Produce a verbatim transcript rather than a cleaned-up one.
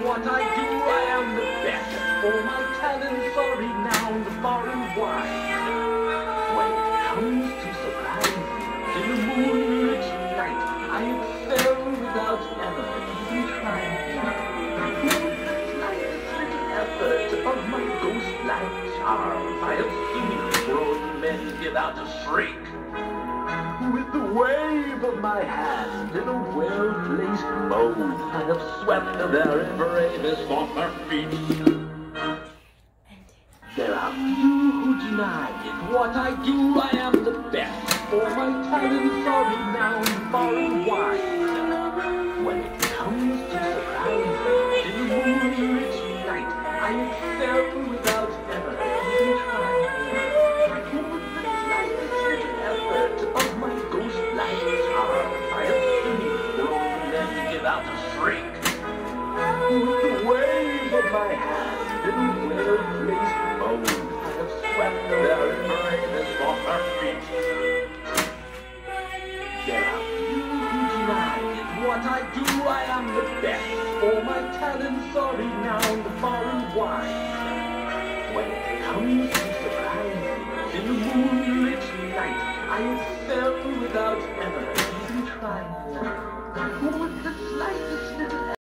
what I do, I am the best. For my talents are renowned far and wide. When it comes to surprise, in the moonlit night, I excel without ever even trying. With the slightest little effort of my ghost-like charms, I have seen grown men give out a shriek. With the wave of my hand in a well-placed bow, I have swept the very bravest off their feet. There are few who deny it. What I do, I am the best. For my talents are renowned far and wide. When it comes to surprise, in the moonlit night, I excel without ever even trying. With the slightest little effort of my ghost-like charms, I have seen grown men give out a shriek. With the wave of my hand in a well-placed bow, I have swept the very bravest off her feet. There are few who deny it. What I do, I am the best. For my talents are renowned far and wide. When it comes to surprise, in the moonlit night, I excel without ever even trying. With the slightest little